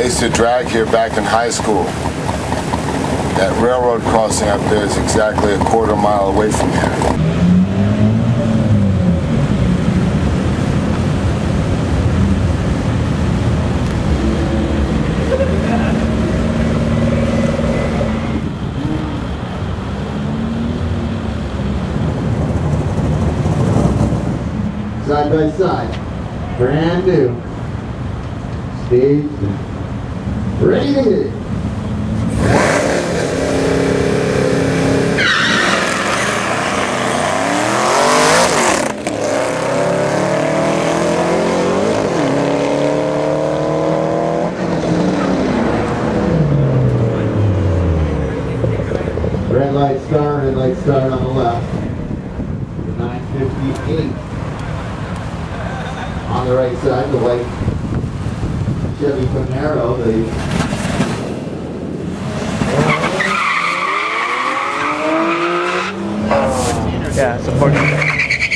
I used to drag here back in high school. That railroad crossing up there is exactly a quarter-mile away from here. Side by side, brand new, staged, ready to hit. Red light start on the left, 958. On the right side, the white Chevy Camaro, Yeah, support.